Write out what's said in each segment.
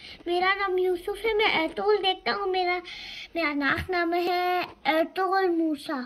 मेरा नाम यूसुफ है। मैं एर्तुगरुल देखता हूँ। मेरा नाम है एर्तुगरुल मूसा।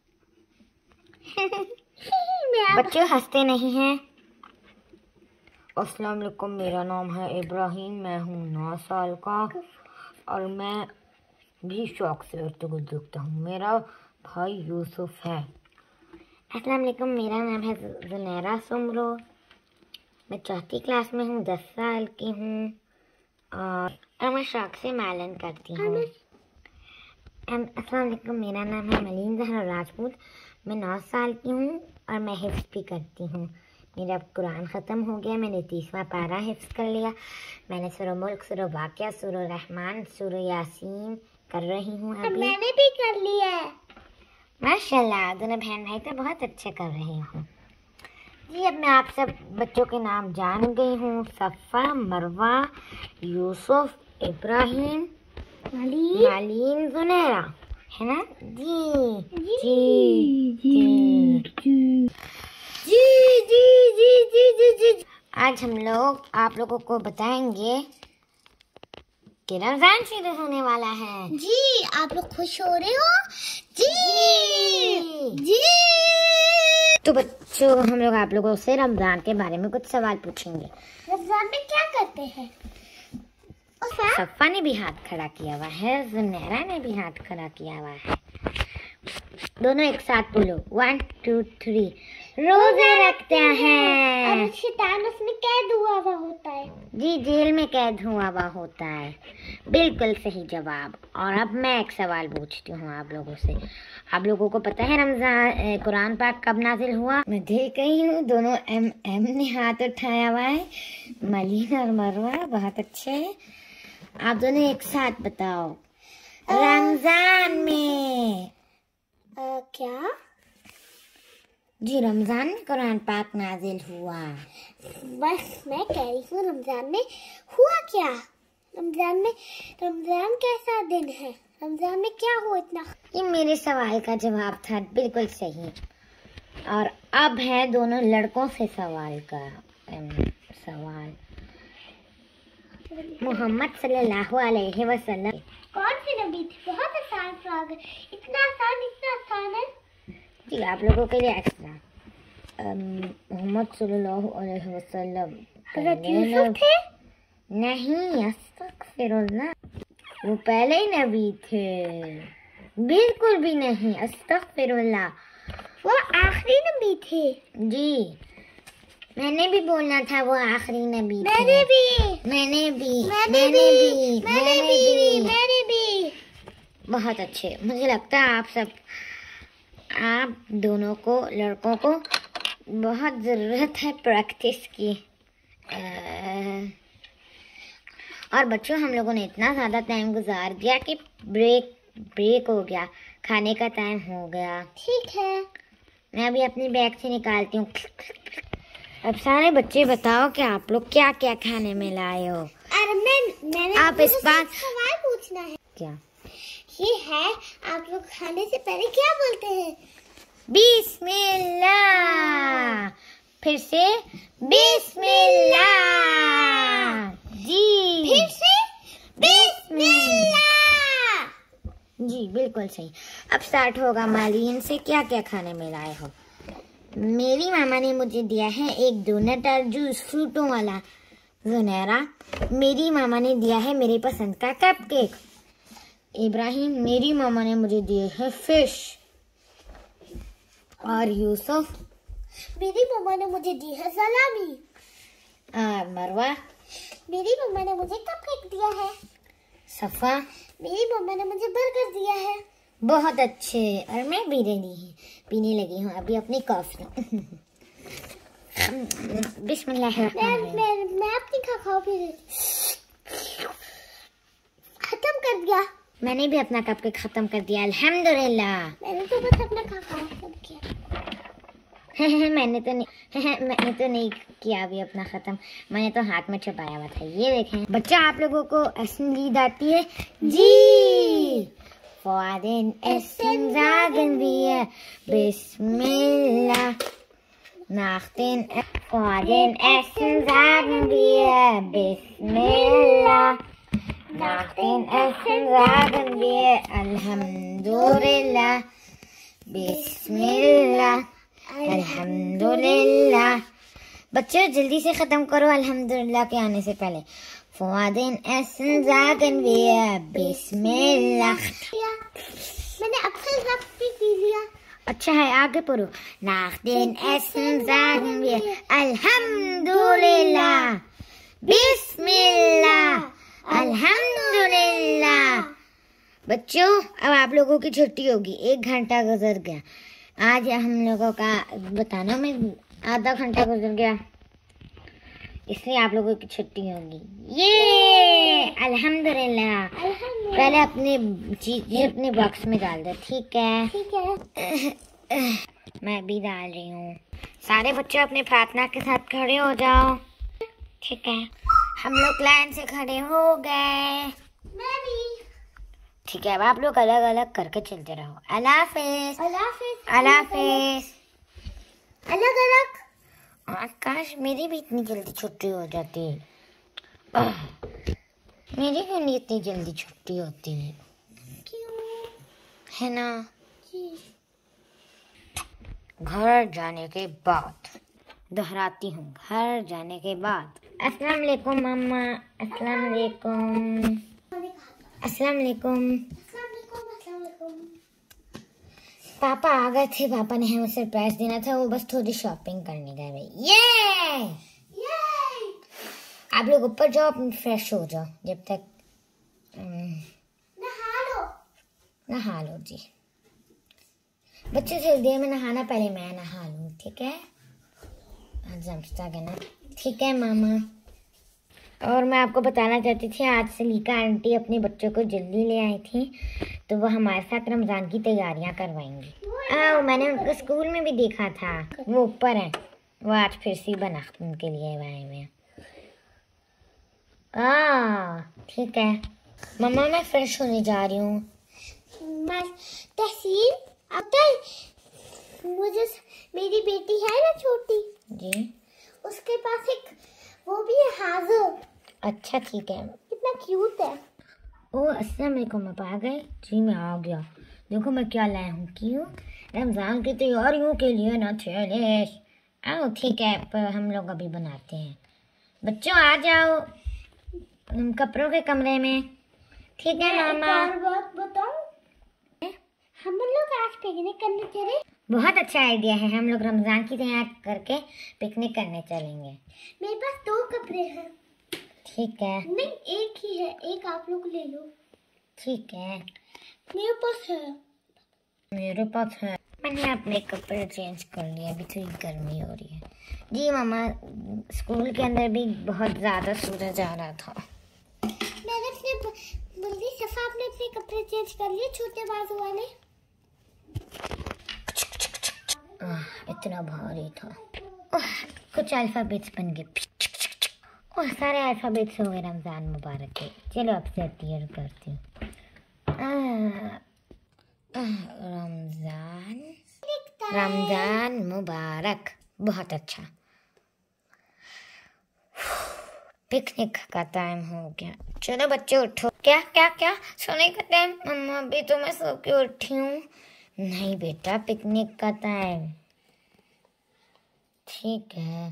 बच्चे हंसते नहीं हैं। अस्सलाम वालेकुम, मेरा नाम है इब्राहिम, मैं हूँ 9 साल का और मैं भी शौक से एर्तुगरुल देखता हूँ। मेरा भाई यूसुफ है। अस्सलाम वालेकुम, मेरा नाम है ज़ुनैरा सुमरो, मैं 4th क्लास में हूँ, 10 साल की हूँ और मैं शौक से मालन करती हूँ। अस्सलाम वालेकुम, मेरा नाम है मलीन ज़हरा राजपूत, मैं 9 साल की हूँ और मैं हिफ्ज़ भी करती हूँ। मेरा कुरान ख़त्म हो गया, मैंने 30वां पारा हिफ्ज़ कर लिया। मैंने सूरह मुल्क, सूरह वाक़िया, सूरह रहमान, सूरह यासीन कर रही हूँ अभी। मैंने भी कर लिया है। माशाल्लाह, दोनों बहन भाई तो बहुत अच्छे कर रहे हो। जी, अब मैं आप सब बच्चों के नाम जान गई हूँ। सफ़ा, मरवा, यूसुफ, इब्राहिम, मालीन, ज़ुनैरा, है ना? जी जी जी जी जी जी जी जी। आज हम लोग आप लोगों को बताएंगे कि रमजान शुरू होने वाला है। जी, आप लोग खुश हो रहे हो? जी जी। तो बच्चों, हम लोग आप लोगों से रमजान के बारे में कुछ सवाल पूछेंगे। रमजान में क्या करते हैं? सफ़ा ने भी हाथ खड़ा किया हुआ है, ज़ुनैरा ने भी हाथ खड़ा किया हुआ है। दोनों एक साथ बोलो, 1 2 3। रोजा रखते हैं। और शैतान उसमें कैद हुआ हुआ होता है। जी, जेल में कैद हुआ हुआ होता है। बिल्कुल सही जवाब। और अब मैं एक सवाल पूछती हूँ आप लोगों से। आप लोगों को पता है रमजान कुरान पाक कब नाजिल हुआ? मैं देख रही हूँ दोनों एम ने हाथ उठाया हुआ है। मलीन और मरवा बहुत अच्छे हैं। आप दोनों एक साथ बताओ, रमजान में क्या? जी, रमजान में कुरान पाक नाजिल हुआ। बस मैं कह रही हूँ रमजान में हुआ क्या? रमजान कैसा दिन है? रमजान में क्या हुआ इतना? ये मेरे सवाल का जवाब था, बिल्कुल सही। और अब है दोनों लड़कों से सवाल का सवाल। मोहम्मद सल्लल्लाहु अलैहि वसल्लम कौन से नबी थे? बहुत आसान सवाल है। इतना आसान है। जी, आप लोगों के लिए एक्स्ट्रा। मोहम्मद सल्लल्लाहु अलैहि वसल्लम हज़रत यूसुफ थे? नहीं, अस्तगफिरुल्लाह, वो पहले ही नबी थे। बिल्कुल भी नहीं, अस्तगफिरुल्लाह, वो आखिरी नबी थे। जी, मैंने भी बोलना था वो आखिरी नबी थे। मैंने भी। बहुत अच्छे। मुझे लगता है आप दोनों को, लड़कों को बहुत ज़रूरत है प्रैक्टिस की। और बच्चों, हम लोगों ने इतना ज़्यादा टाइम गुजार दिया कि ब्रेक हो गया, खाने का टाइम हो गया। ठीक है, मैं अभी अपनी बैग से निकालती हूँ। अब सारे बच्चे बताओ कि आप लोग क्या क्या खाने में लाए हो। अरे मैंने आप इस बात सवाल पूछना है। क्या ये है, आप लोग खाने से पहले क्या बोलते हैं? बिस्मिल्लाह। फिर से बिस्मिल्लाह। जी, फिर से बिस्मिल्लाह। जी, बिल्कुल सही। अब स्टार्ट होगा मालीन से। क्या क्या खाने में लाए हो? मेरी मामा ने मुझे दिया है एक डोनट और जूस फ्रूटों वाला। ज़ुनैरा, मेरी मामा ने दिया है मेरी पसंद का कपकेक। इब्राहिम, मेरी मामा ने मुझे दिए है फिश। और यूसुफ, मेरी मम्मा ने मुझे दी है सलामी। और मरवा, मेरी मम्मा ने मुझे कपकेक दिया है। सफ़ा, मेरी मम्मा ने मुझे बर्गर दिया है। बहुत अच्छे। और मैं पीने लगी हूँ अभी अपनी कॉफी। बिस्मिल्लाह। मैं अपनी खाओ फिर खत्म कर दिया। मैंने भी अपना कपकेक खत्म कर दिया, अल्हम्दुलिल्लाह। मैंने तो बस अपना खाओ खत्म किया। मैंने तो नहीं किया अभी अपना खत्म। मैंने तो हाथ में छुपाया हुआ था। ये देखें बच्चा, आप लोगों को नींद आती है? जी, vor den Essen sagen wir Bismillah. Vor den Essen sagen wir Bismillah. Nach den Essen sagen wir Alhamdulillah, Bismillah, Alhamdulillah. बच्चों जल्दी से खत्म करो अल्हम्दुलिल्लाह के आने से पहले। Vor den Essen sagen wir Bismillah. मैंने अक्सर भी पी लिया। अच्छा है, आगे पढ़ो। Nach den Essen sagen wir Alhamdulillah, Bismillah, Alhamdulillah। बच्चों अब आप लोगों की छुट्टी होगी, 1 घंटा गुजर गया। आज हम लोगों का बताना में आधा घंटा गुजर गया, इसलिए आप लोगों की छुट्टी होगी। ये अल्हम्दुलिल्लाह। पहले अपनी चीजें अपने बॉक्स में डाल दो, ठीक है? ठीक है। मैं भी डाल रही हूँ। सारे बच्चे अपनी प्रार्थना के साथ खड़े हो जाओ, ठीक है? हम लोग लाइन से खड़े हो गए। मैं भी। ठीक है, अब आप लोग अलग अलग करके चलते रहो। अल्लाह हाफिज़। अल्लाह हाफिज़। अल्लाह हाफिज़। अलग अलग। काश मेरी भी इतनी जल्दी छुट्टी हो जाती। मेरी क्यों नहीं इतनी जल्दी छुट्टी होती है? क्यों? है ना? जी। घर जाने के बाद, दोहराती हूँ, घर जाने के बाद। अस्सलाम वालेकुम मम्मा। अस्सलाम वालेकुम। अस्सलाम वालेकुम। पापा आ गए थे, पापा ने हमें सरप्राइज देना था, वो बस थोड़ी शॉपिंग करने गए भाई। ये आप लोग ऊपर जाओ, अपनी फ्रेश हो जाओ जब तक। नहा लो जी बच्चे, थोड़ी देर में नहाना, पहले मैं नहा लूँ, ठीक है? जमता ना, ठीक है मामा। और मैं आपको बताना चाहती थी, आज सलीका आंटी अपने बच्चों को जल्दी ले आई थी, तो वो हमारे साथ रमज़ान की तैयारियां करवाएंगी। मैंने उनको स्कूल में भी देखा था, वो ऊपर है, वो आज फिर से बना उनके लिए आए हुए हैं। ठीक है मम्मा, मैं फ्रेश होने जा रही हूँ। तहसीन मुझे मेरी बेटी है ना छोटी जी, उसके पास एक वो भी है हाजिर। अच्छा ठीक है। कितना क्यूट है। अस्सलाम वालेकुम, आप आ गए? जी मैं आ गया। देखो मैं क्या लाया हूँ। क्यों? रमज़ान की तैयारियों के लिए ना चैलेंज। आओ ठीक है, पर हम लोग अभी बनाते हैं। बच्चों आ जाओ कपड़ों के कमरे में, ठीक है मामा? एक बात बताऊं, हम लोग आज पिकनिक करने चले। बहुत अच्छा आइडिया है, हम लोग रमज़ान की तैयारी करके पिकनिक करने चलेंगे। मेरे पास 2 कपड़े हैं। ठीक है। नहीं, एक ही है, एक आप लोग ले लो। ठीक है, मेरे पास है। मेरे पास है। मैंने अपने कपड़े चेंज कर लिए, अभी थोड़ी गर्मी हो रही है। जी मामा, स्कूल के अंदर भी बहुत ज़्यादा सूरज आ रहा था। मैंने अपने जल्दी सफा आपने अपने कपड़े चेंज कर लिए, छोटे बाजू वाले। इतना भारी था। कुछ अल्फाबेट्स बन गए। सारे अल्फाबेट्स हो गए। रमज़ान मुबारक के। चलो अब से क्लियर करती हूँ। रमज़ान मुबारक। बहुत अच्छा। पिकनिक का टाइम हो गया। चलो बच्चे उठो। क्या क्या क्या? सोने का टाइम? मम्मा अभी तो मैं सो के उठी हूँ। नहीं बेटा, पिकनिक का टाइम। ठीक है,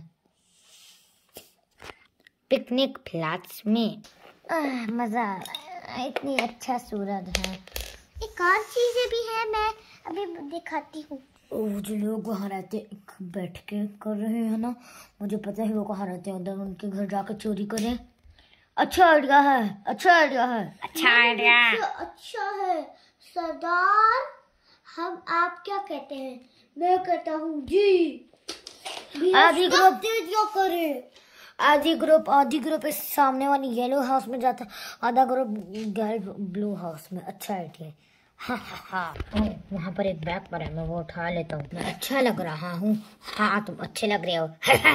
पिकनिक प्लॉट्स में मजा आ रहा है। इतनी अच्छा सूरज है। एक और चीजें भी है, मैं अभी दिखाती हूँ। जो लोग वहाँ रहते बैठ के कर रहे हैं ना, मुझे पता है वो कहाँ रहते हैं। उधर उनके घर जाकर चोरी करें। अच्छा आइडिया है, अच्छा आइडिया है, अच्छा आइडिया। अच्छा है सरदार। हम आप क्या कहते हैं? मैं कहता हूँ जी। आधी ग्रुप करे, आधी ग्रुप इस सामने वाली येलो हाउस में जाता है, आधा ग्रुप ब्लू हाउस में। अच्छा आइडिया। हाँ, वहाँ पर एक बैग पर है, मैं वो उठा लेता हूँ। मैं अच्छा लग रहा हूँ? हाँ तुम अच्छे लग रहे हो।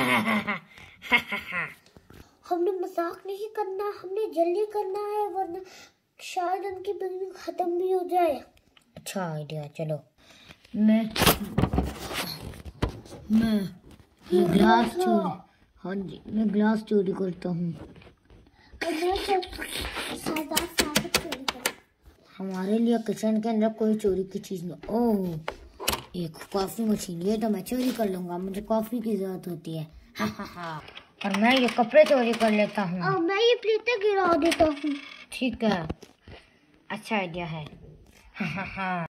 हमने मजाक नहीं करना, हमने जल्दी करना है, वरना शायद उनकी पिकनिक खत्म भी हो जाए। अच्छा आइडिया। चलो मैं ग्लास चोरी, हाँ जी मैं ग्लास चोरी करता हूँ। मैं हमारे लिए किचन के अंदर कोई चोरी की चीज नहीं। ओह, एक कॉफी मशीन, ये तो मैं चोरी कर लूंगा, मुझे कॉफी की जरूरत होती है। हा हा हा। और मैं ये कपड़े चोरी कर लेता हूँ। और मैं ये प्लेटें गिरा देता हूँ। ठीक है, अच्छा आइडिया है। हा हा हा।